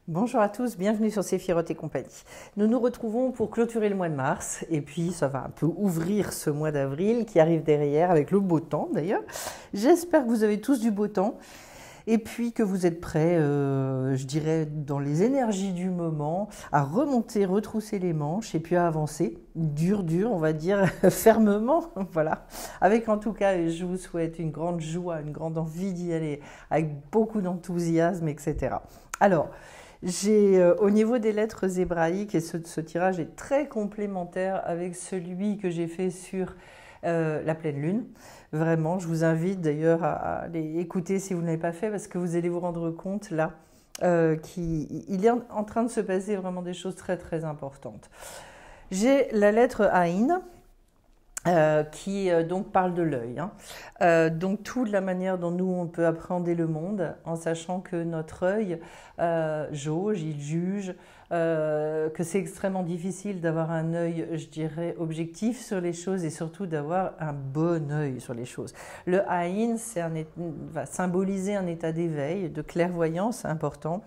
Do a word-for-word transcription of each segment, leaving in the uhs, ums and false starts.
Bonjour à tous, bienvenue sur Séphiroth et compagnie. Nous nous retrouvons pour clôturer le mois de mars et puis ça va un peu ouvrir ce mois d'avril qui arrive derrière avec le beau temps d'ailleurs. J'espère que vous avez tous du beau temps et puis que vous êtes prêts, euh, je dirais, dans les énergies du moment, à remonter, retrousser les manches et puis à avancer, dur, dur, on va dire, fermement, voilà. Avec en tout cas, je vous souhaite une grande joie, une grande envie d'y aller, avec beaucoup d'enthousiasme, et cetera. Alors, j'ai, euh, au niveau des lettres hébraïques, et ce, ce tirage est très complémentaire avec celui que j'ai fait sur euh, la pleine lune. Vraiment, je vous invite d'ailleurs à, à aller écouter si vous ne l'avez pas fait, parce que vous allez vous rendre compte là euh, qu'il est en train de se passer vraiment des choses très très importantes. J'ai la lettre Aïn. Euh, qui euh, donc parle de l'œil. Hein. Euh, donc toute la manière dont nous on peut appréhender le monde en sachant que notre œil euh, jauge, il juge, euh, que c'est extrêmement difficile d'avoir un œil, je dirais, objectif sur les choses et surtout d'avoir un bon œil sur les choses. Le Aïn, c'est un, va symboliser un état d'éveil, de clairvoyance important.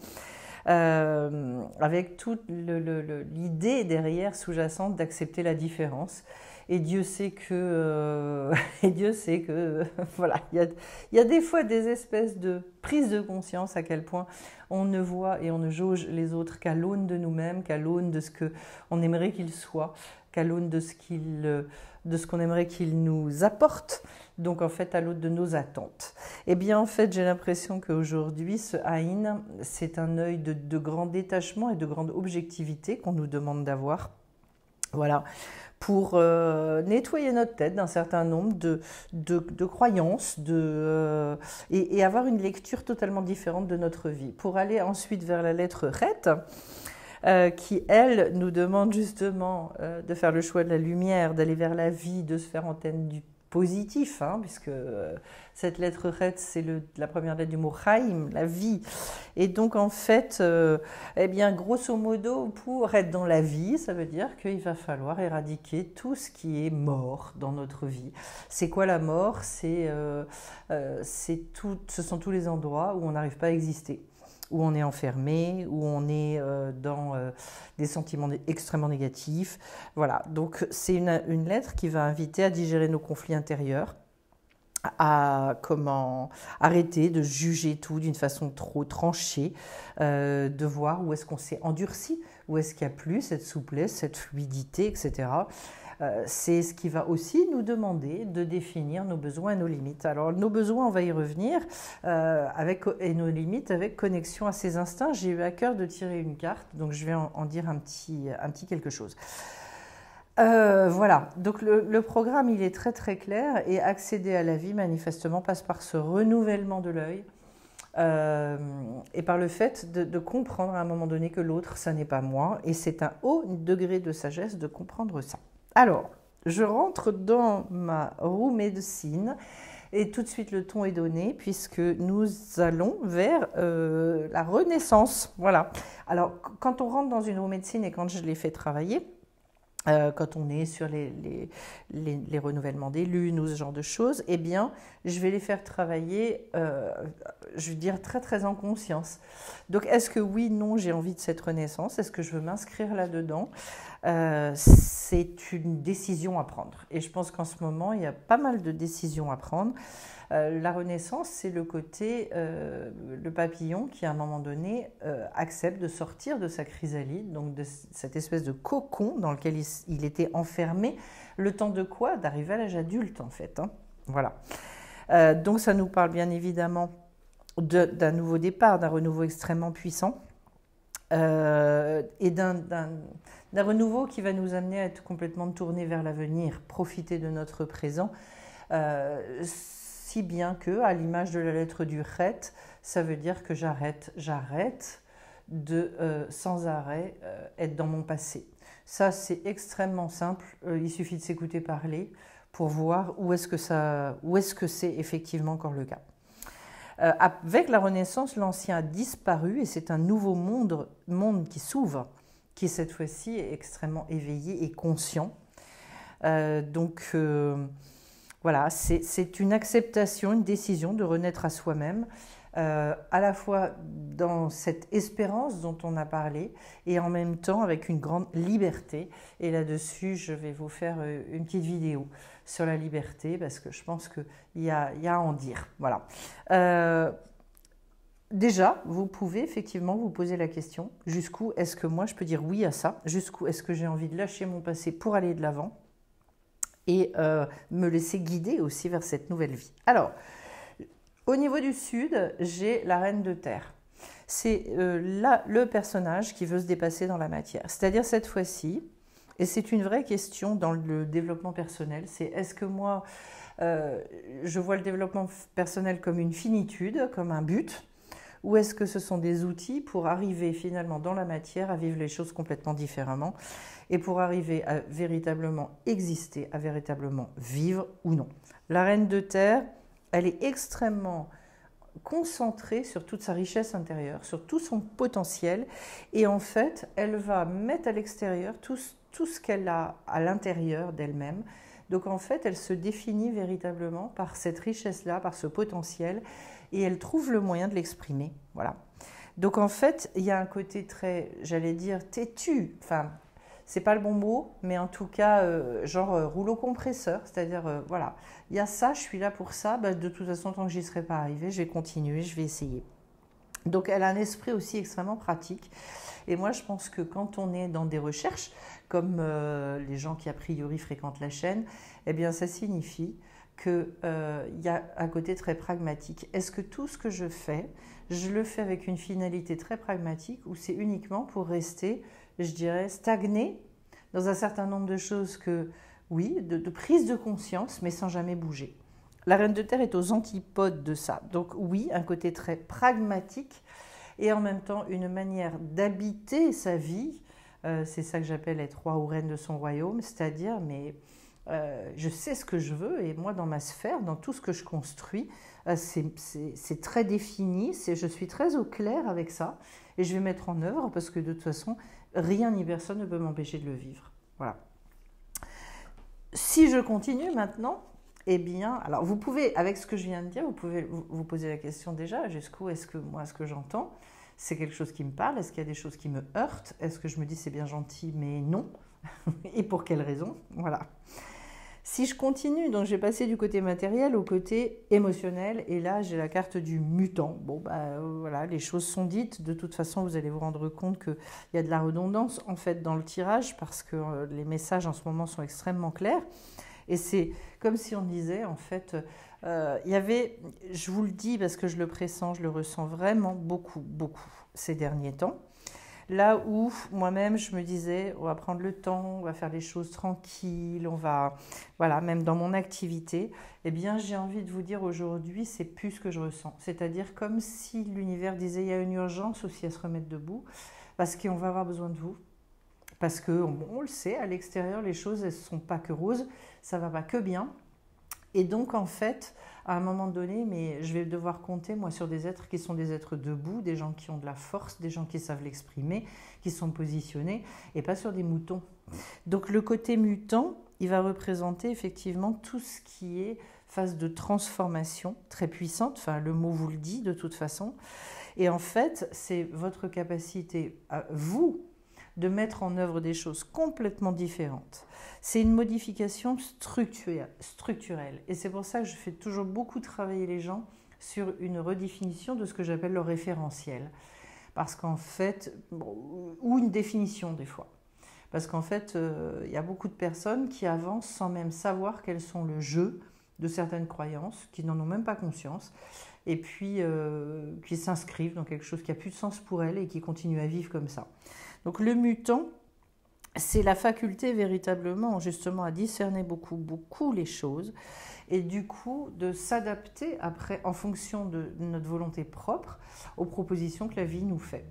Euh, avec toute le, le, le, l'idée derrière sous-jacente d'accepter la différence. Et Dieu sait que, euh, et Dieu sait que, voilà, il y a, il y a des fois des espèces de prise de conscience à quel point on ne voit et on ne jauge les autres qu'à l'aune de nous-mêmes, qu'à l'aune de ce qu'on aimerait qu'ils soient, qu'à l'aune de ce qu'il, de ce qu'on aimerait qu'ils nous apportent, donc en fait à l'aune de nos attentes. Eh bien en fait j'ai l'impression qu'aujourd'hui ce Aïn, c'est un œil de, de grand détachement et de grande objectivité qu'on nous demande d'avoir. Voilà, pour euh, nettoyer notre tête d'un certain nombre de, de, de croyances de, euh, et, et avoir une lecture totalement différente de notre vie. Pour aller ensuite vers la lettre Ret, euh, qui, elle, nous demande justement euh, de faire le choix de la lumière, d'aller vers la vie, de se faire antenne du positif, hein, puisque euh, cette lettre Ret, c'est le, la première lettre du mot Chaim, la vie. Et donc, en fait, euh, eh bien, grosso modo, pour être dans la vie, ça veut dire qu'il va falloir éradiquer tout ce qui est mort dans notre vie. C'est quoi la mort? C'est, euh, euh, c'est tout, ce sont tous les endroits où on n'arrive pas à exister, où on est enfermé, où on est euh, dans euh, des sentiments extrêmement négatifs. Voilà, donc c'est une, une lettre qui va inviter à digérer nos conflits intérieurs, à comment arrêter de juger tout d'une façon trop tranchée, euh, de voir où est-ce qu'on s'est endurci, où est-ce qu'il n'y a plus cette souplesse, cette fluidité, et cetera. Euh, c'est ce qui va aussi nous demander de définir nos besoins et nos limites. Alors nos besoins, on va y revenir, euh, avec, et nos limites avec connexion à ces instincts. J'ai eu à cœur de tirer une carte, donc je vais en, en dire un petit, un petit quelque chose. Euh, voilà, donc le, le programme il est très très clair et accéder à la vie manifestement passe par ce renouvellement de l'œil euh, et par le fait de, de comprendre à un moment donné que l'autre ça n'est pas moi et c'est un haut degré de sagesse de comprendre ça. Alors, je rentre dans ma roue médecine et tout de suite le ton est donné puisque nous allons vers euh, la renaissance. Voilà. Alors, quand on rentre dans une roue médecine et quand je l'ai fait travailler, Euh, quand on est sur les, les, les, les renouvellements des lunes ou ce genre de choses, eh bien, je vais les faire travailler, euh, je veux dire, très, très en conscience. Donc, est-ce que oui, non, j'ai envie de cette renaissance? Est-ce que je veux m'inscrire là-dedans? euh, C'est une décision à prendre. Et je pense qu'en ce moment, il y a pas mal de décisions à prendre. Euh, la renaissance, c'est le côté, euh, le papillon qui, à un moment donné, euh, accepte de sortir de sa chrysalide, donc de cette espèce de cocon dans lequel il, il était enfermé, le temps de quoi? D'arriver à l'âge adulte, en fait. Hein. Voilà. Euh, donc, ça nous parle bien évidemment de, d'un nouveau départ, d'un renouveau extrêmement puissant, euh, et d'un, d'un, d'un renouveau qui va nous amener à être complètement tourné vers l'avenir, profiter de notre présent, euh, si bien que, à l'image de la lettre du Ret, ça veut dire que j'arrête, j'arrête de euh, sans arrêt euh, être dans mon passé. Ça, c'est extrêmement simple. Euh, il suffit de s'écouter parler pour voir où est-ce que ça, où est-ce que c'est effectivement encore le cas. Euh, avec la Renaissance, l'ancien a disparu et c'est un nouveau monde, monde qui s'ouvre, qui cette fois-ci est extrêmement éveillé et conscient. Euh, donc euh, voilà, c'est, c'est une acceptation, une décision de renaître à soi-même euh, à la fois dans cette espérance dont on a parlé et en même temps avec une grande liberté. Et là-dessus, je vais vous faire une petite vidéo sur la liberté parce que je pense qu'il y a, y a à en dire. Voilà. Euh, Déjà, vous pouvez effectivement vous poser la question, jusqu'où est-ce que moi je peux dire oui à ça? Jusqu'où est-ce que j'ai envie de lâcher mon passé pour aller de l'avant et euh, me laisser guider aussi vers cette nouvelle vie? Alors, au niveau du Sud, j'ai la Reine de Terre. C'est euh, là le personnage qui veut se dépasser dans la matière. C'est-à-dire cette fois-ci, et c'est une vraie question dans le développement personnel, c'est est-ce que moi, euh, je vois le développement personnel comme une finitude, comme un but, ou est-ce que ce sont des outils pour arriver finalement dans la matière à vivre les choses complètement différemment et pour arriver à véritablement exister, à véritablement vivre ou non? La Reine de Terre, elle est extrêmement concentrée sur toute sa richesse intérieure, sur tout son potentiel et en fait, elle va mettre à l'extérieur tout, tout ce qu'elle a à l'intérieur d'elle-même. Donc en fait, elle se définit véritablement par cette richesse-là, par ce potentiel et elle trouve le moyen de l'exprimer. Voilà. Donc en fait, il y a un côté très, j'allais dire, têtu. Enfin, c'est pas le bon mot, mais en tout cas, euh, genre euh, rouleau compresseur. C'est-à-dire, euh, voilà, il y a ça, je suis là pour ça. Bah, de toute façon, tant que j'y serai pas arrivée, je vais continuer, je vais essayer. Donc elle a un esprit aussi extrêmement pratique. Et moi, je pense que quand on est dans des recherches, comme euh, les gens qui a priori fréquentent la chaîne, eh bien ça signifie qu'il euh, y a un côté très pragmatique. Est-ce que tout ce que je fais, je le fais avec une finalité très pragmatique ou c'est uniquement pour rester, je dirais, stagné dans un certain nombre de choses que, oui, de, de prise de conscience, mais sans jamais bouger. La Reine de Terre est aux antipodes de ça. Donc oui, un côté très pragmatique et en même temps une manière d'habiter sa vie. Euh, c'est ça que j'appelle être roi ou reine de son royaume, c'est-à-dire, mais euh, je sais ce que je veux et moi dans ma sphère, dans tout ce que je construis, euh, c'est très défini, je suis très au clair avec ça et je vais mettre en œuvre parce que de toute façon, rien ni personne ne peut m'empêcher de le vivre. Voilà. Si je continue maintenant, eh bien, alors vous pouvez, avec ce que je viens de dire, vous pouvez vous, vous poser la question déjà, jusqu'où est-ce que moi, ce que j'entends, c'est quelque chose qui me parle? Est-ce qu'il y a des choses qui me heurtent? Est-ce que je me dis c'est bien gentil, mais non? Et pour quelle raison? Voilà. Si je continue, donc j'ai passé du côté matériel au côté émotionnel, et là j'ai la carte du mutant. Bon, bah voilà, les choses sont dites. De toute façon, vous allez vous rendre compte qu'il y a de la redondance en fait dans le tirage parce que euh, les messages en ce moment sont extrêmement clairs. Et c'est comme si on disait, en fait, euh, il y avait, je vous le dis parce que je le pressens, je le ressens vraiment beaucoup, beaucoup ces derniers temps. Là où moi-même, je me disais, on va prendre le temps, on va faire les choses tranquilles, on va, voilà, même dans mon activité, eh bien, j'ai envie de vous dire aujourd'hui, c'est plus ce que je ressens. C'est-à-dire comme si l'univers disait, il y a une urgence aussi à se remettre debout, parce qu'on va avoir besoin de vous. Parce que, on, on le sait, à l'extérieur, les choses, elles ne sont pas que roses, ça ne va pas que bien. Et donc, en fait, à un moment donné, mais je vais devoir compter, moi, sur des êtres qui sont des êtres debout, des gens qui ont de la force, des gens qui savent l'exprimer, qui sont positionnés, et pas sur des moutons. Donc, le côté mutant, il va représenter effectivement tout ce qui est phase de transformation très puissante, enfin, le mot vous le dit de toute façon. Et en fait, c'est votre capacité à vous, de mettre en œuvre des choses complètement différentes. C'est une modification structurelle. Et c'est pour ça que je fais toujours beaucoup travailler les gens sur une redéfinition de ce que j'appelle le référentiel. Parce qu'en fait, bon, ou une définition des fois. Parce qu'en fait, euh, il y a beaucoup de personnes qui avancent sans même savoir quels sont le jeu de certaines croyances, qui n'en ont même pas conscience, et puis euh, qui s'inscrivent dans quelque chose qui n'a plus de sens pour elles et qui continuent à vivre comme ça. Donc le mutant, c'est la faculté véritablement justement à discerner beaucoup, beaucoup les choses et du coup de s'adapter après en fonction de notre volonté propre aux propositions que la vie nous fait.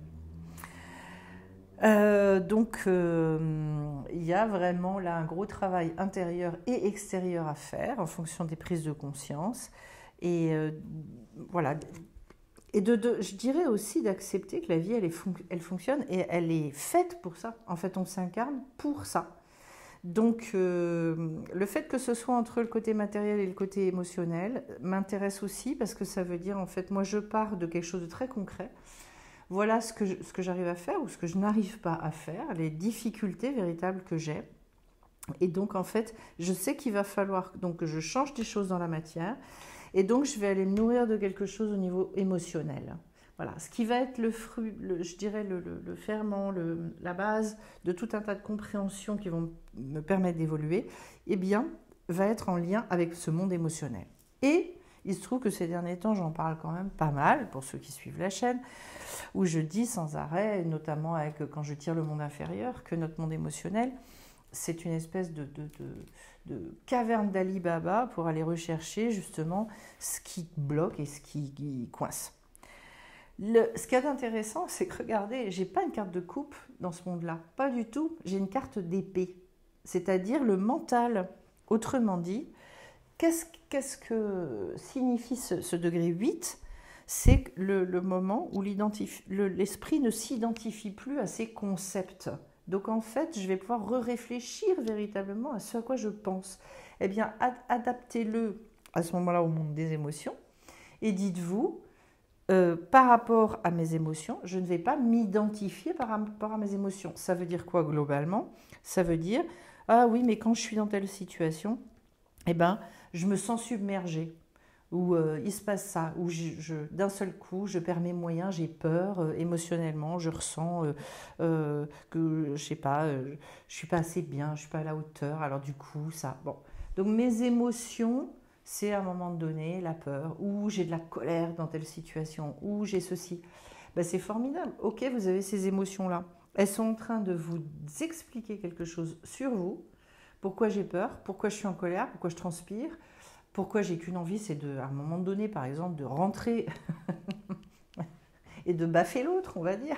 Euh, donc euh, il y a vraiment là un gros travail intérieur et extérieur à faire en fonction des prises de conscience et euh, voilà. Et de, de, je dirais aussi d'accepter que la vie, elle, est fon elle fonctionne et elle est faite pour ça. En fait, on s'incarne pour ça. Donc, euh, le fait que ce soit entre le côté matériel et le côté émotionnel m'intéresse aussi parce que ça veut dire, en fait, moi, je pars de quelque chose de très concret. Voilà ce que je- ce que j'arrive à faire ou ce que je n'arrive pas à faire, les difficultés véritables que j'ai. Et donc, en fait, je sais qu'il va falloir donc, que je change des choses dans la matière. Et donc, je vais aller me nourrir de quelque chose au niveau émotionnel. Voilà, ce qui va être le fruit, le- je dirais le, le- le ferment, le- la base de tout un tas de compréhensions qui vont me permettre d'évoluer, eh bien, va être en lien avec ce monde émotionnel. Et il se trouve que ces derniers temps, j'en parle quand même pas mal, pour ceux qui suivent la chaîne, où je dis sans arrêt, notamment avec, quand je tire le monde inférieur, que notre monde émotionnel, c'est une espèce de, de, de, de caverne d'Ali Baba pour aller rechercher justement ce qui bloque et ce qui, qui coince. Le, ce qui est intéressant, c'est que regardez, j'ai pas une carte de coupe dans ce monde-là, pas du tout. J'ai une carte d'épée, c'est-à-dire le mental. Autrement dit, qu'est-ce, qu'est-ce que signifie ce, ce degré huit? C'est le, le moment où le, l'esprit ne s'identifie plus à ses concepts. Donc en fait, je vais pouvoir re-réfléchir véritablement à ce à quoi je pense. Eh bien, ad- adaptez-le à ce moment-là au monde des émotions et dites-vous, Euh, par rapport à mes émotions, je ne vais pas m'identifier par rapport à mes émotions. Ça veut dire quoi globalement? Ça veut dire, ah oui, mais quand je suis dans telle situation, eh ben, je me sens submergée, ou euh, il se passe ça, ou je, je, d'un seul coup, je perds mes moyens, j'ai peur euh, émotionnellement, je ressens euh, euh, que, je sais pas, euh, je suis pas assez bien, je suis pas à la hauteur, alors du coup, ça, bon. Donc mes émotions, c'est à un moment donné la peur, ou j'ai de la colère dans telle situation, ou j'ai ceci. Ben, c'est formidable. Ok, vous avez ces émotions-là. Elles sont en train de vous expliquer quelque chose sur vous. Pourquoi j'ai peur, pourquoi je suis en colère, pourquoi je transpire, pourquoi j'ai qu'une envie, c'est de, à un moment donné, par exemple, de rentrer et de baffer l'autre, on va dire.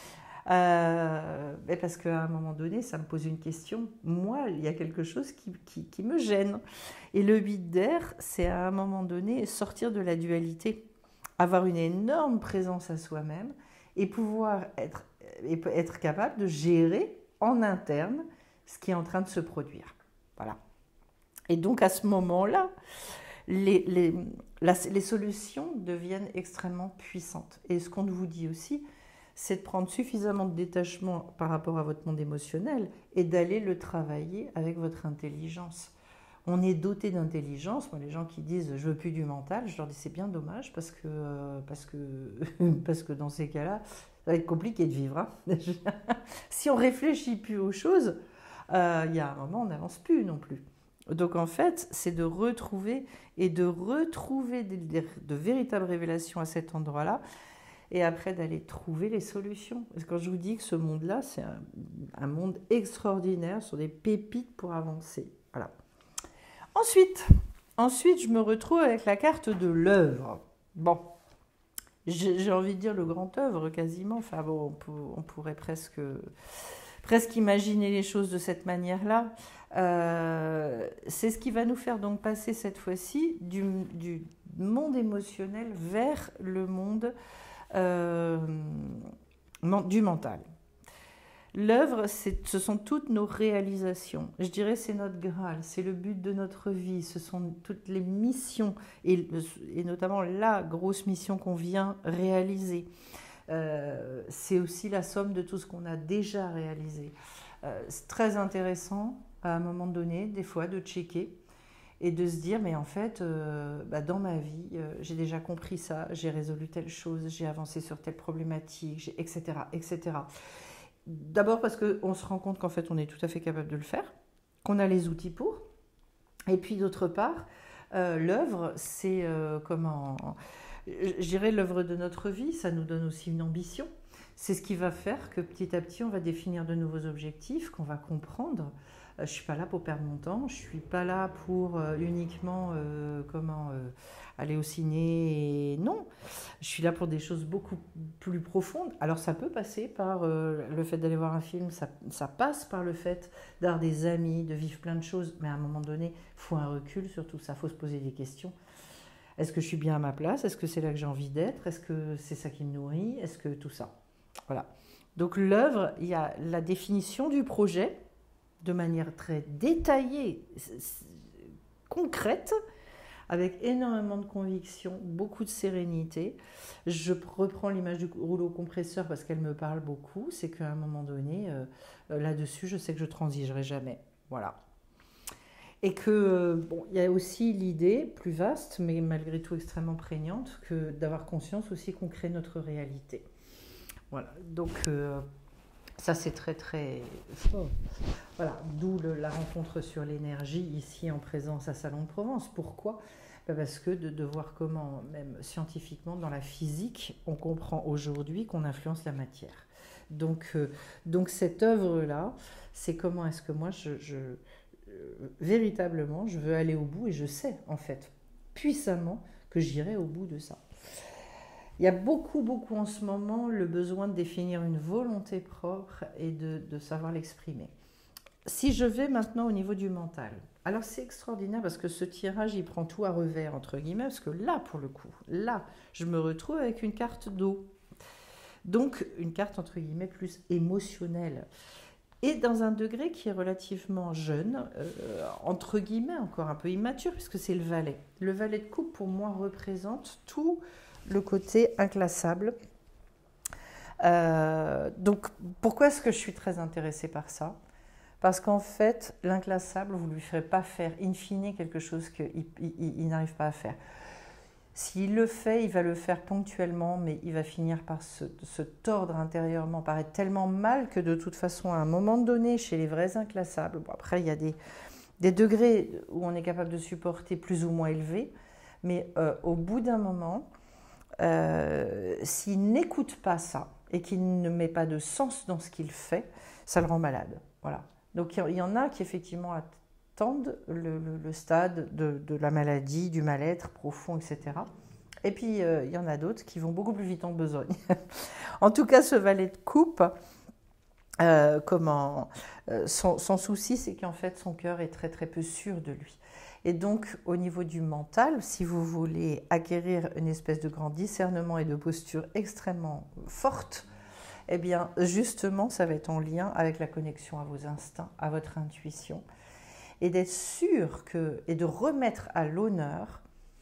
Euh, mais parce qu'à un moment donné, ça me pose une question. Moi, il y a quelque chose qui, qui, qui me gêne. Et le huit d'air, c'est à un moment donné sortir de la dualité, avoir une énorme présence à soi-même et pouvoir être, être capable de gérer en interne ce qui est en train de se produire. Voilà. Et donc à ce moment-là, les, les, la, les solutions deviennent extrêmement puissantes. Et ce qu'on vous dit aussi, c'est de prendre suffisamment de détachement par rapport à votre monde émotionnel et d'aller le travailler avec votre intelligence. On est doté d'intelligence. Moi, les gens qui disent « je veux plus du mental », je leur dis « c'est bien dommage parce que, euh, parce que, parce que dans ces cas-là, ça va être compliqué de vivre. Hein. » Si on réfléchit plus aux choses, euh, il y a un moment, on n'avance plus non plus. Donc en fait, c'est de retrouver et de retrouver de, de, de véritables révélations à cet endroit-là et après d'aller trouver les solutions. Parce que quand je vous dis que ce monde-là, c'est un, un monde extraordinaire, sur des pépites pour avancer. Voilà. Ensuite, ensuite, je me retrouve avec la carte de l'œuvre. Bon, j'ai envie de dire le grand œuvre quasiment. Enfin bon, on, peut, on pourrait presque, presque imaginer les choses de cette manière-là. Euh, c'est ce qui va nous faire donc passer cette fois-ci du, du monde émotionnel vers le monde euh, du mental. L'œuvre, ce sont toutes nos réalisations. Je dirais c'est notre Graal, c'est le but de notre vie, ce sont toutes les missions, et, et notamment la grosse mission qu'on vient réaliser. Euh, c'est aussi la somme de tout ce qu'on a déjà réalisé. Euh, c'est très intéressant, à un moment donné, des fois, de checker et de se dire, mais en fait, euh, bah, dans ma vie, euh, j'ai déjà compris ça, j'ai résolu telle chose, j'ai avancé sur telle problématique, et cetera, et cetera. D'abord parce qu'on se rend compte qu'en fait on est tout à fait capable de le faire, qu'on a les outils pour. Et puis d'autre part, euh, l'œuvre, c'est euh, comment, je dirais l'œuvre de notre vie, ça nous donne aussi une ambition. C'est ce qui va faire que petit à petit on va définir de nouveaux objectifs, qu'on va comprendre. Euh, je ne suis pas là pour perdre mon temps, je ne suis pas là pour euh, uniquement euh, comment, euh, aller au ciné. Et non, je suis là pour des choses beaucoup plus profondes. Alors ça peut passer par euh, le fait d'aller voir un film, ça, ça passe par le fait d'avoir des amis, de vivre plein de choses, mais à un moment donné, il faut un recul sur tout ça, il faut se poser des questions. Est-ce que je suis bien à ma place? Est-ce que c'est là que j'ai envie d'être? Est-ce que c'est ça qui me nourrit? Est-ce que tout ça? Voilà. Donc l'œuvre, il y a la définition du projet, de manière très détaillée, concrète, avec énormément de conviction, beaucoup de sérénité. Je reprends l'image du rouleau compresseur parce qu'elle me parle beaucoup. C'est qu'à un moment donné, euh, là-dessus, je sais que je transigerai jamais. Voilà. Et que, bon, il y a aussi l'idée plus vaste, mais malgré tout extrêmement prégnante, que d'avoir conscience aussi qu'on crée notre réalité. Voilà. Donc, euh, ça, c'est très, très fort. Voilà, d'où le, la rencontre sur l'énergie ici en présence à Salon de Provence. Pourquoi ? Ben parce que de, de voir comment, même scientifiquement, dans la physique, on comprend aujourd'hui qu'on influence la matière. Donc, euh, donc cette œuvre-là, c'est comment est-ce que moi, je, je, euh, véritablement, je veux aller au bout et je sais, en fait, puissamment, que j'irai au bout de ça. Il y a beaucoup, beaucoup en ce moment le besoin de définir une volonté propre et de, de savoir l'exprimer. Si je vais maintenant au niveau du mental, alors c'est extraordinaire parce que ce tirage, il prend tout à revers, entre guillemets, parce que là, pour le coup, là, je me retrouve avec une carte d'eau. Donc, une carte, entre guillemets, plus émotionnelle. Et dans un degré qui est relativement jeune, euh, entre guillemets, encore un peu immature, puisque c'est le valet. Le valet de coupe, pour moi, représente tout le côté inclassable. Euh, donc, pourquoi est-ce que je suis très intéressée par ça ? Parce qu'en fait, l'inclassable, vous ne lui ferez pas faire in fine quelque chose qu'il il, il n'arrive pas à faire. S'il le fait, il va le faire ponctuellement, mais il va finir par se, se tordre intérieurement, paraître tellement mal que de toute façon, à un moment donné, chez les vrais inclassables, bon, après, il y a des, des degrés où on est capable de supporter plus ou moins élevés, mais euh, au bout d'un moment, euh, s'il n'écoute pas ça et qu'il ne met pas de sens dans ce qu'il fait, ça le rend malade. Voilà. Donc il y en a qui effectivement attendent le, le, le stade de, de la maladie, du mal-être profond, et cetera. Et puis euh, il y en a d'autres qui vont beaucoup plus vite en besogne. En tout cas, ce valet de coupe, euh, comment, euh, son, son souci, c'est qu'en fait son cœur est très très peu sûr de lui. Et donc au niveau du mental, si vous voulez acquérir une espèce de grand discernement et de posture extrêmement forte, eh bien, justement, ça va être en lien avec la connexion à vos instincts, à votre intuition, et d'être sûr que, et de remettre à l'honneur,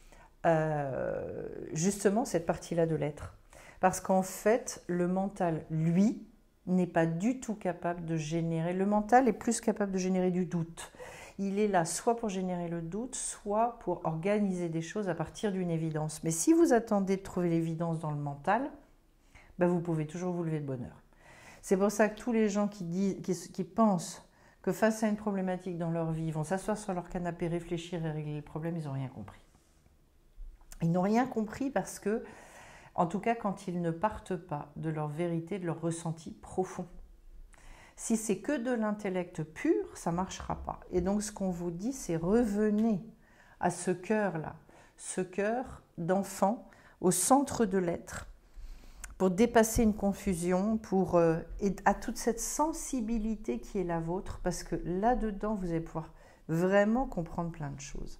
euh, justement, cette partie-là de l'être. Parce qu'en fait, le mental, lui, n'est pas du tout capable de générer. Le mental est plus capable de générer du doute. Il est là soit pour générer le doute, soit pour organiser des choses à partir d'une évidence. Mais si vous attendez de trouver l'évidence dans le mental, ben vous pouvez toujours vous lever de bonne heure. C'est pour ça que tous les gens qui, disent, qui, qui pensent que face à une problématique dans leur vie, ils vont s'asseoir sur leur canapé, réfléchir et régler le problème, ils n'ont rien compris. Ils n'ont rien compris parce que, en tout cas, quand ils ne partent pas de leur vérité, de leur ressenti profond. Si c'est que de l'intellect pur, ça ne marchera pas. Et donc, ce qu'on vous dit, c'est revenez à ce cœur-là, ce cœur d'enfant au centre de l'être, pour dépasser une confusion, pour, euh, et à toute cette sensibilité qui est la vôtre, parce que là-dedans, vous allez pouvoir vraiment comprendre plein de choses.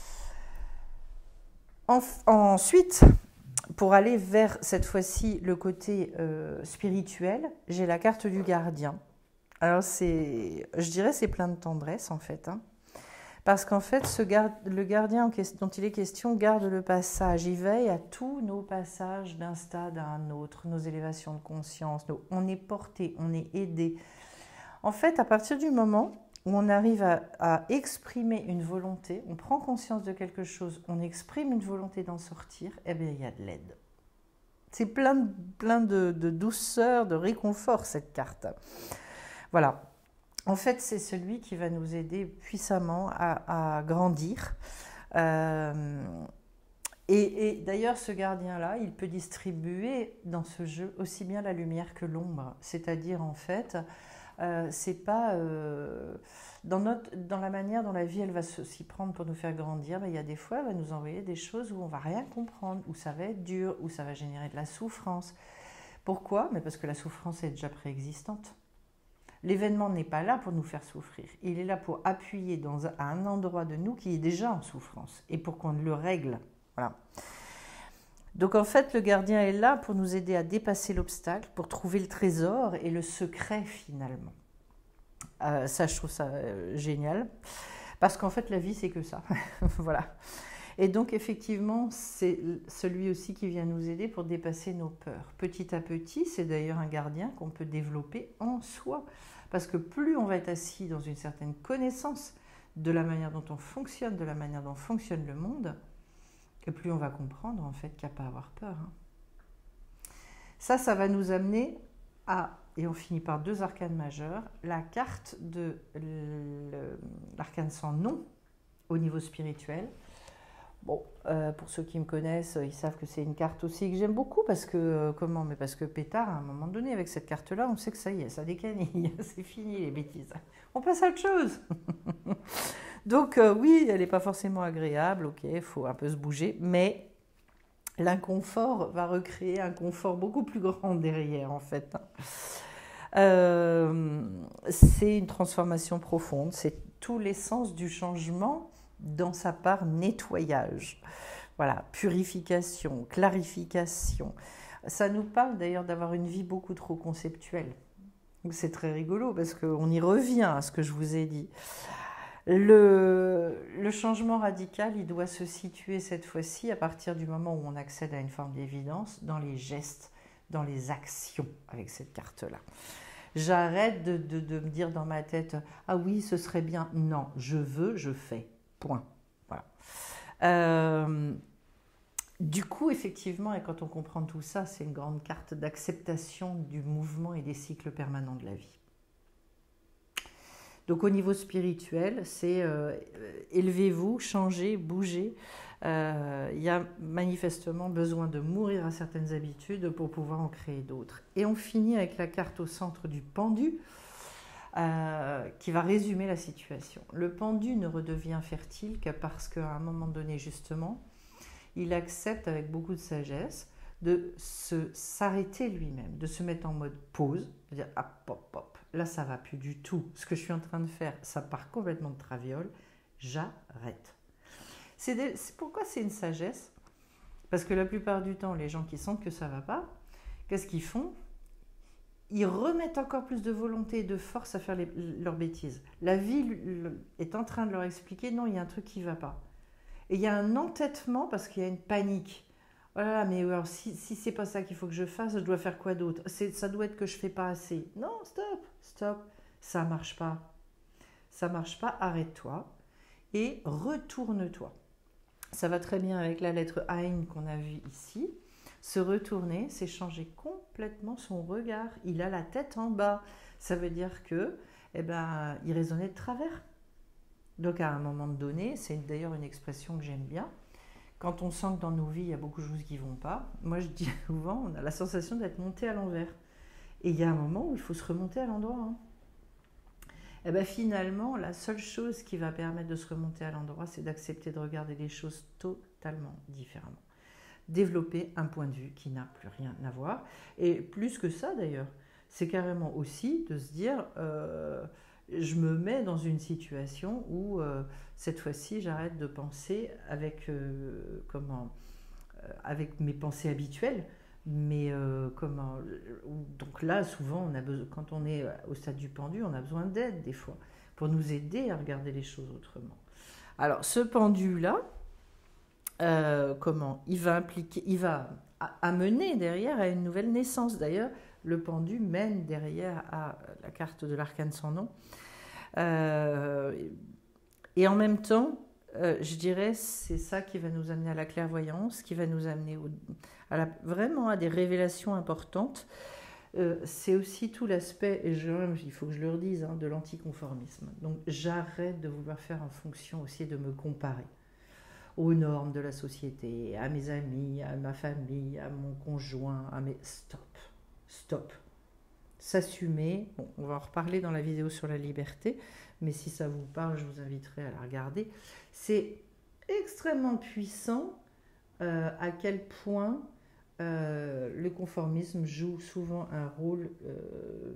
En, ensuite, pour aller vers, cette fois-ci, le côté euh, spirituel, j'ai la carte du gardien. Alors, c'est, je dirais c'est plein de tendresse, en fait, hein. Parce qu'en fait, ce garde, le gardien dont il est question garde le passage. Il veille à tous nos passages d'un stade à un autre, nos élévations de conscience. Nos, on est porté, on est aidé. En fait, à partir du moment où on arrive à, à exprimer une volonté, on prend conscience de quelque chose, on exprime une volonté d'en sortir, eh bien, il y a de l'aide. C'est plein, de, plein de, de douceur, de réconfort, cette carte. Voilà. En fait, c'est celui qui va nous aider puissamment à, à grandir. Euh, et et d'ailleurs, ce gardien-là, il peut distribuer dans ce jeu aussi bien la lumière que l'ombre. C'est-à-dire, en fait, euh, c'est pas euh, dans, notre, dans la manière dont la vie, elle va s'y prendre pour nous faire grandir. Ben, il y a des fois, elle va nous envoyer des choses où on va rien comprendre, où ça va être dur, où ça va générer de la souffrance. Pourquoi? Mais parce que la souffrance est déjà préexistante. L'événement n'est pas là pour nous faire souffrir. Il est là pour appuyer dans un, à un endroit de nous qui est déjà en souffrance et pour qu'on le règle. Voilà. Donc en fait, le gardien est là pour nous aider à dépasser l'obstacle, pour trouver le trésor et le secret finalement. Euh, ça, je trouve ça euh, génial. Parce qu'en fait, la vie, c'est que ça. Voilà. Et donc, effectivement, c'est celui aussi qui vient nous aider pour dépasser nos peurs. Petit à petit, c'est d'ailleurs un gardien qu'on peut développer en soi. Parce que plus on va être assis dans une certaine connaissance de la manière dont on fonctionne, de la manière dont fonctionne le monde, et plus on va comprendre en fait qu'il n'y a pas à avoir peur. Hein. Ça, ça va nous amener à, et on finit par deux arcanes majeures, la carte de l'arcane sans nom au niveau spirituel. Bon, euh, pour ceux qui me connaissent, ils savent que c'est une carte aussi que j'aime beaucoup parce que, euh, comment, mais parce que pétard, à un moment donné, avec cette carte-là, on sait que ça y est, ça décanille, c'est fini les bêtises. On passe à autre chose. Donc euh, oui, elle n'est pas forcément agréable, ok, il faut un peu se bouger, mais l'inconfort va recréer un confort beaucoup plus grand derrière, en fait. Euh, c'est une transformation profonde, c'est tout l'essence du changement dans sa part nettoyage. Voilà, purification, clarification. Ça nous parle d'ailleurs d'avoir une vie beaucoup trop conceptuelle. C'est très rigolo parce qu'on y revient à ce que je vous ai dit. Le, le changement radical, il doit se situer cette fois-ci à partir du moment où on accède à une forme d'évidence dans les gestes, dans les actions avec cette carte-là. J'arrête de, de, de me dire dans ma tête « Ah oui, ce serait bien ». Non, je veux, je fais. Point. Voilà. Euh, du coup, effectivement, et quand on comprend tout ça, c'est une grande carte d'acceptation du mouvement et des cycles permanents de la vie. Donc au niveau spirituel, c'est euh, élevez-vous, changez, bougez. Euh, il y a manifestement besoin de mourir à certaines habitudes pour pouvoir en créer d'autres. Et on finit avec la carte au centre du pendu, euh, qui va résumer la situation. Le pendu ne redevient fertile que parce qu'à un moment donné, justement, il accepte avec beaucoup de sagesse de se, s'arrêter lui-même, de se mettre en mode pause, de dire « Ah, pop, pop, là ça va plus du tout, ce que je suis en train de faire, ça part complètement de traviole, j'arrête ». C'est, c'est pourquoi c'est une sagesse, parce que la plupart du temps, les gens qui sentent que ça ne va pas, qu'est-ce qu'ils font ? Ils remettent encore plus de volonté et de force à faire les, leurs bêtises. La vie est en train de leur expliquer « Non, il y a un truc qui ne va pas ». Et il y a un entêtement parce qu'il y a une panique. « Oh là là, mais alors si, si c'est pas ça qu'il faut que je fasse, je dois faire quoi d'autre ? C'est, ça doit être que je fais pas assez. » Non, stop, stop, ça marche pas. Ça marche pas, arrête-toi et retourne-toi. Ça va très bien avec la lettre Ein qu'on a vue ici. Se retourner, c'est changer complètement son regard. Il a la tête en bas. Ça veut dire que, eh ben, il raisonnait de travers. Donc à un moment donné, c'est d'ailleurs une expression que j'aime bien, quand on sent que dans nos vies, il y a beaucoup de choses qui ne vont pas, moi je dis souvent, on a la sensation d'être monté à l'envers. Et il y a un moment où il faut se remonter à l'endroit. Hein. Et bien finalement, la seule chose qui va permettre de se remonter à l'endroit, c'est d'accepter de regarder les choses totalement différemment. Développer un point de vue qui n'a plus rien à voir. Et plus que ça d'ailleurs, c'est carrément aussi de se dire... Euh, je me mets dans une situation où euh, cette fois-ci j'arrête de penser avec, euh, comment, euh, avec mes pensées habituelles, mais euh, comment, donc là souvent on a besoin, quand on est au stade du pendu, on a besoin d'aide des fois pour nous aider à regarder les choses autrement. Alors ce pendu là, euh, comment, il va impliquer, il va amener derrière à une nouvelle naissance. D'ailleurs, le pendu mène derrière à la carte de l'arcane sans nom. Euh, et en même temps, euh, je dirais, c'est ça qui va nous amener à la clairvoyance, qui va nous amener au, à la, vraiment à des révélations importantes. Euh, c'est aussi tout l'aspect, et je, il faut que je le redise, hein, de l'anticonformisme. Donc j'arrête de vouloir faire en fonction aussi de me comparer aux normes de la société, à mes amis, à ma famille, à mon conjoint, à mes... Stop, stop. S'assumer, bon, on va en reparler dans la vidéo sur la liberté, mais si ça vous parle, je vous inviterai à la regarder. C'est extrêmement puissant euh, à quel point euh, le conformisme joue souvent un rôle euh,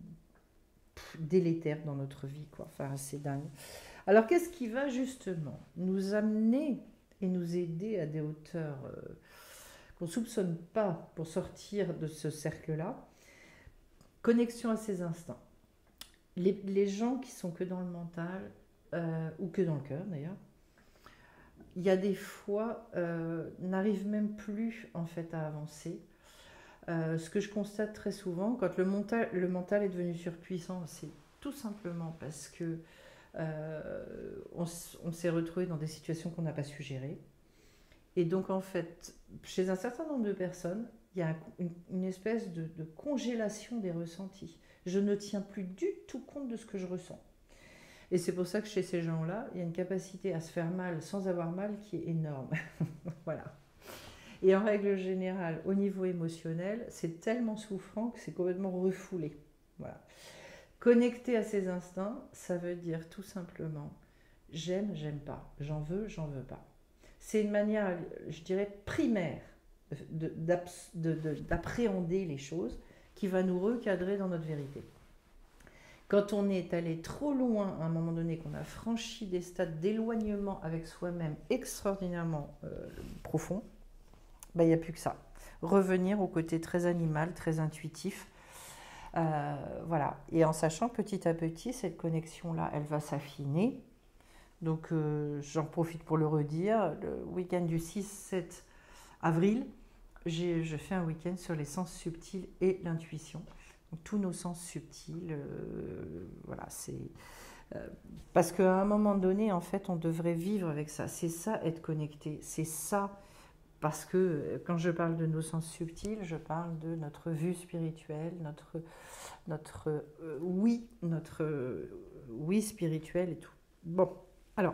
délétère dans notre vie, quoi. Enfin, c'est dingue. Alors, qu'est-ce qui va justement nous amener et nous aider à des hauteurs euh, qu'on ne soupçonne pas pour sortir de ce cercle-là? Connexion à ses instincts. les, les gens qui sont que dans le mental, euh, ou que dans le cœur d'ailleurs, il y a des fois, euh, n'arrivent même plus en fait à avancer. Euh, ce que je constate très souvent, quand le mental, le mental est devenu surpuissant, c'est tout simplement parce que euh, on, on s'est retrouvé dans des situations qu'on n'a pas su gérer. Et donc en fait, chez un certain nombre de personnes, il y a une, une espèce de, de congélation des ressentis. Je ne tiens plus du tout compte de ce que je ressens. Et c'est pour ça que chez ces gens-là, il y a une capacité à se faire mal sans avoir mal qui est énorme. Voilà. Et en règle générale, au niveau émotionnel, c'est tellement souffrant que c'est complètement refoulé. Voilà. Connecter à ses instincts, ça veut dire tout simplement j'aime, j'aime pas, j'en veux, j'en veux pas. C'est une manière, je dirais, primaire de, de, de, d'appréhender les choses qui va nous recadrer dans notre vérité. Quand on est allé trop loin à un moment donné, qu'on a franchi des stades d'éloignement avec soi-même extraordinairement euh, profonds, ben, il n'y a plus que ça. Revenir au côté très animal, très intuitif. Euh, voilà. Et en sachant petit à petit, cette connexion-là, elle va s'affiner. Donc, euh, j'en profite pour le redire. Le week-end du six sept avril, j'ai, je fais un week-end sur les sens subtils et l'intuition. Donc, tous nos sens subtils, euh, voilà, c'est... Euh, parce qu'à un moment donné, en fait, on devrait vivre avec ça. C'est ça, être connecté. C'est ça... Parce que quand je parle de nos sens subtils, je parle de notre vue spirituelle, notre, notre euh, oui, notre euh, oui spirituel et tout. Bon, alors,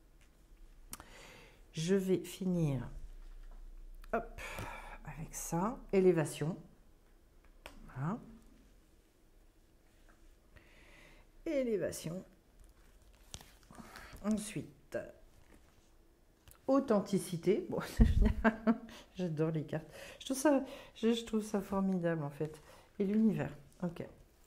je vais finir hop, avec ça. Élévation. Voilà. Élévation. Ensuite, authenticité. Bon, j'adore les cartes. Je trouve ça, je, je trouve ça formidable en fait. Et l'univers. Ok.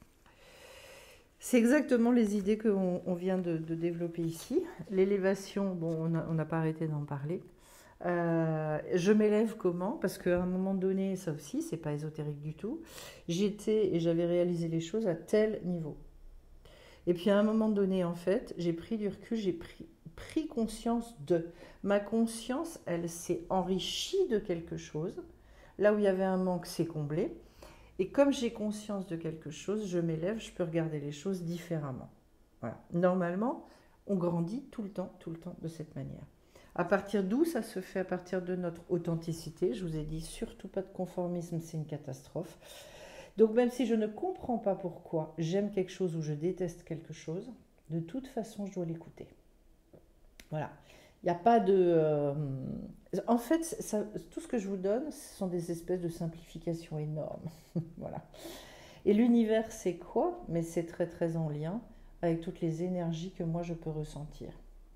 C'est exactement les idées qu'on on vient de, de développer ici. L'élévation, bon, on n'a pas arrêté d'en parler. Euh, je m'élève comment? Parce qu'à un moment donné, ça aussi, c'est pas ésotérique du tout. J'étais et j'avais réalisé les choses à tel niveau. Et puis à un moment donné, en fait, j'ai pris du recul, j'ai pris, pris conscience de... Ma conscience, elle s'est enrichie de quelque chose. Là où il y avait un manque, c'est comblé. Et comme j'ai conscience de quelque chose, je m'élève, je peux regarder les choses différemment. Voilà. Normalement, on grandit tout le temps, tout le temps de cette manière. À partir d'où ça se fait? À partir de notre authenticité. Je vous ai dit, surtout pas de conformisme, c'est une catastrophe. Donc même si je ne comprends pas pourquoi j'aime quelque chose ou je déteste quelque chose, de toute façon, je dois l'écouter. Voilà. Il n'y a pas de... Euh... En fait, ça, tout ce que je vous donne, ce sont des espèces de simplifications énormes. Voilà. Et l'univers, c'est quoi? Mais c'est très très en lien avec toutes les énergies que moi je peux ressentir.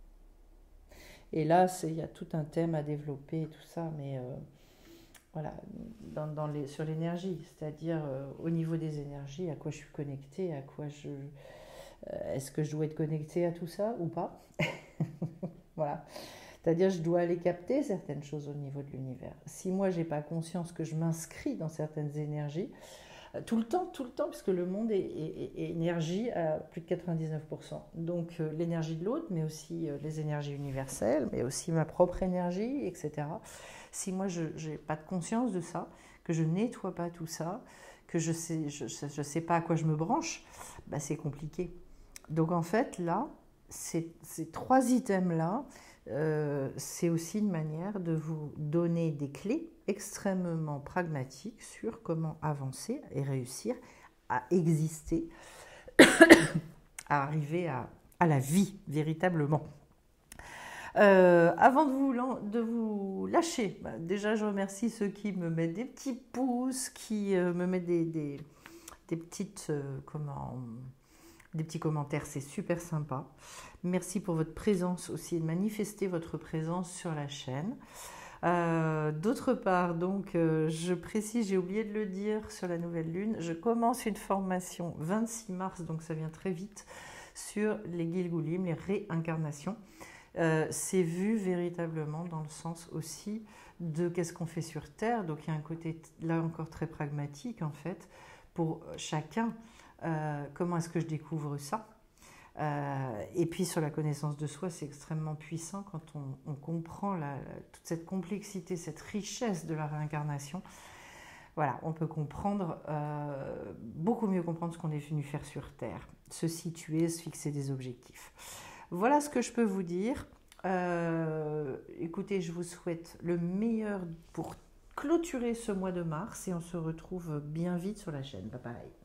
Et là, il y a tout un thème à développer et tout ça, mais... Euh... Voilà, dans, dans les, sur l'énergie, c'est-à-dire euh, au niveau des énergies, à quoi je suis connectée, à quoi je... Euh, est-ce que je dois être connectée à tout ça ou pas? Voilà. C'est-à-dire je dois aller capter certaines choses au niveau de l'univers. Si moi, je n'ai pas conscience que je m'inscris dans certaines énergies, euh, tout le temps, tout le temps, puisque le monde est, est, est énergie à plus de quatre-vingt-dix-neuf pour cent. Donc euh, l'énergie de l'autre, mais aussi euh, les énergies universelles, mais aussi ma propre énergie, et cetera. Si moi, je n'ai pas de conscience de ça, que je nettoie pas tout ça, que je ne sais, je, je sais pas à quoi je me branche, bah, c'est compliqué. Donc en fait, là, ces, ces trois items-là, euh, c'est aussi une manière de vous donner des clés extrêmement pragmatiques sur comment avancer et réussir à exister, à arriver à, à la vie véritablement. Euh, avant de vous, de vous lâcher, bah, déjà je remercie ceux qui me mettent des petits pouces, qui euh, me mettent des, des, des, petites, euh, comment, des petits commentaires, c'est super sympa. Merci pour votre présence aussi, de manifester votre présence sur la chaîne. Euh, D'autre part, donc, euh, je précise, j'ai oublié de le dire sur la nouvelle lune, je commence une formation vingt-six mars, donc ça vient très vite, sur les Gilgulim, les réincarnations. Euh, c'est vu véritablement dans le sens aussi de qu'est-ce qu'on fait sur Terre. Donc il y a un côté là encore très pragmatique en fait pour chacun Euh, comment est-ce que je découvre ça? Euh, et puis sur la connaissance de soi, c'est extrêmement puissant quand on, on comprend la, la, toute cette complexité, cette richesse de la réincarnation. Voilà, on peut comprendre, euh, beaucoup mieux comprendre ce qu'on est venu faire sur Terre, se situer, se fixer des objectifs. Voilà ce que je peux vous dire. Euh, écoutez, je vous souhaite le meilleur pour clôturer ce mois de mars et on se retrouve bien vite sur la chaîne. Bye bye.